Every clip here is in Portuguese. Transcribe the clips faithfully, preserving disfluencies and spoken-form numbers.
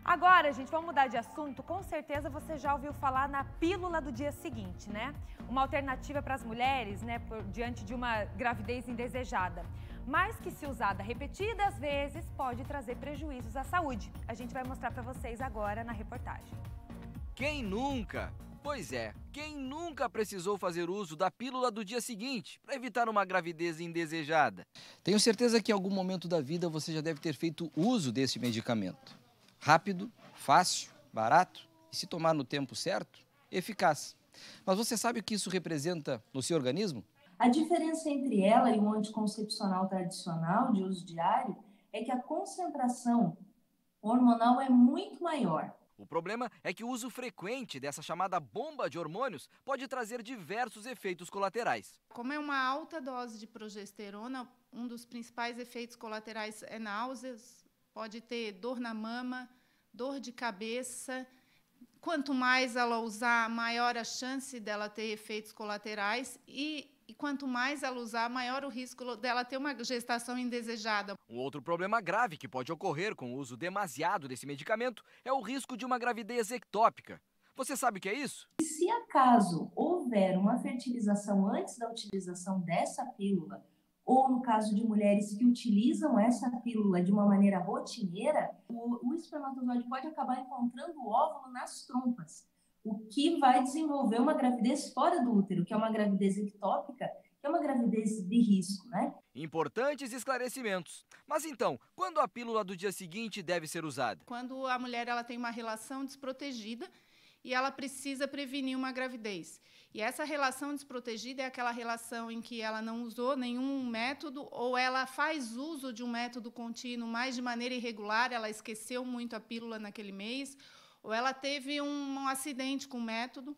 Agora, gente, vamos mudar de assunto. Com certeza você já ouviu falar na pílula do dia seguinte, né? Uma alternativa para as mulheres, né, por, diante de uma gravidez indesejada. Mas que, se usada repetidas vezes, pode trazer prejuízos à saúde. A gente vai mostrar para vocês agora na reportagem. Quem nunca? Pois é, quem nunca precisou fazer uso da pílula do dia seguinte para evitar uma gravidez indesejada? Tenho certeza que em algum momento da vida você já deve ter feito uso desse medicamento. Rápido, fácil, barato e, se tomar no tempo certo, eficaz. Mas você sabe o que isso representa no seu organismo? A diferença entre ela e o anticoncepcional tradicional de uso diário é que a concentração hormonal é muito maior. O problema é que o uso frequente dessa chamada bomba de hormônios pode trazer diversos efeitos colaterais. Como é uma alta dose de progesterona, um dos principais efeitos colaterais é náuseas, pode ter dor na mama, dor de cabeça. Quanto mais ela usar, maior a chance dela ter efeitos colaterais e E quanto mais ela usar, maior o risco dela ter uma gestação indesejada. Um outro problema grave que pode ocorrer com o uso demasiado desse medicamento é o risco de uma gravidez ectópica. Você sabe o que é isso? Se acaso houver uma fertilização antes da utilização dessa pílula, ou no caso de mulheres que utilizam essa pílula de uma maneira rotineira, o, o espermatozoide pode acabar encontrando o óvulo nas trompas, o que vai desenvolver uma gravidez fora do útero, que é uma gravidez ectópica, que é uma gravidez de risco, né? Importantes esclarecimentos. Mas então, quando a pílula do dia seguinte deve ser usada? Quando a mulher ela tem uma relação desprotegida e ela precisa prevenir uma gravidez. E essa relação desprotegida é aquela relação em que ela não usou nenhum método ou ela faz uso de um método contínuo, mas de maneira irregular, ela esqueceu muito a pílula naquele mês, ou ela teve um, um acidente com método,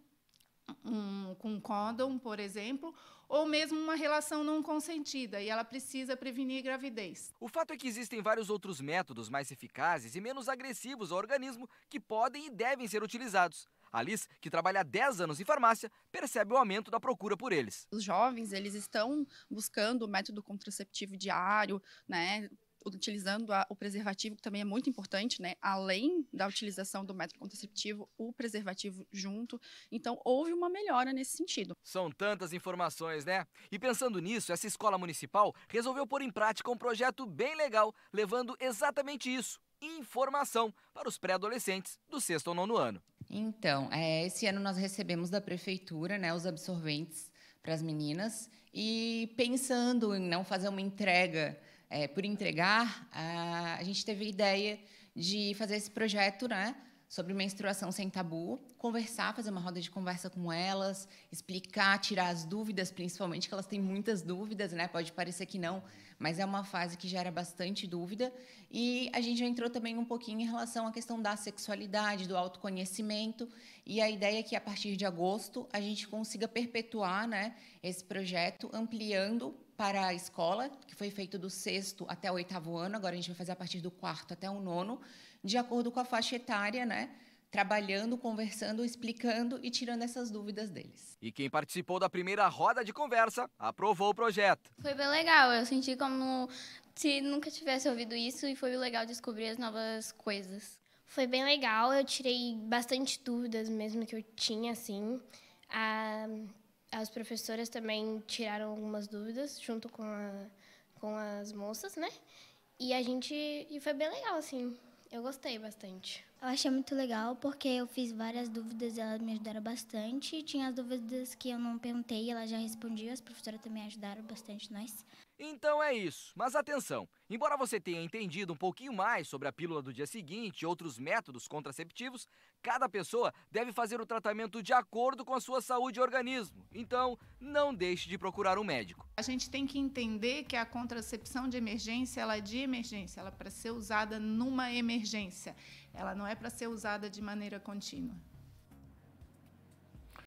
um, com um condom, por exemplo, ou mesmo uma relação não consentida, e ela precisa prevenir gravidez. O fato é que existem vários outros métodos mais eficazes e menos agressivos ao organismo que podem e devem ser utilizados. A Liz, que trabalha há dez anos em farmácia, percebe o aumento da procura por eles. Os jovens, eles estão buscando o método contraceptivo diário, né? Utilizando a, o preservativo, que também é muito importante, né? Além da utilização do método contraceptivo, o preservativo junto. Então, houve uma melhora nesse sentido. São tantas informações, né? E pensando nisso, essa escola municipal resolveu pôr em prática um projeto bem legal, levando exatamente isso, informação, para os pré-adolescentes do sexto ou nono ano. Então, é, esse ano nós recebemos da prefeitura, né, os absorventes para as meninas, e pensando em não fazer uma entrega É, por entregar, a, a gente teve a ideia de fazer esse projeto, né, sobre menstruação sem tabu, conversar, fazer uma roda de conversa com elas, explicar, tirar as dúvidas, principalmente que elas têm muitas dúvidas, né, pode parecer que não, mas é uma fase que gera bastante dúvida. E a gente já entrou também um pouquinho em relação à questão da sexualidade, do autoconhecimento, e a ideia é que a partir de agosto a gente consiga perpetuar, né, esse projeto, ampliando para a escola, que foi feito do sexto até o oitavo ano, agora a gente vai fazer a partir do quarto até o nono, de acordo com a faixa etária, né? Trabalhando, conversando, explicando e tirando essas dúvidas deles. E quem participou da primeira roda de conversa aprovou o projeto. Foi bem legal, eu senti como se nunca tivesse ouvido isso e foi legal descobrir as novas coisas. Foi bem legal, eu tirei bastante dúvidas mesmo que eu tinha, assim. A... As professoras também tiraram algumas dúvidas junto com, a, com as moças, né? E a gente... E foi bem legal, assim. Eu gostei bastante. Eu achei muito legal porque eu fiz várias dúvidas e elas me ajudaram bastante. Tinha as dúvidas que eu não perguntei e elas já respondiam. As professoras também ajudaram bastante nós. Então é isso, mas atenção, embora você tenha entendido um pouquinho mais sobre a pílula do dia seguinte e outros métodos contraceptivos, cada pessoa deve fazer o tratamento de acordo com a sua saúde e organismo. Então, não deixe de procurar um médico. A gente tem que entender que a contracepção de emergência, ela é de emergência, ela é para ser usada numa emergência. Ela não é para ser usada de maneira contínua.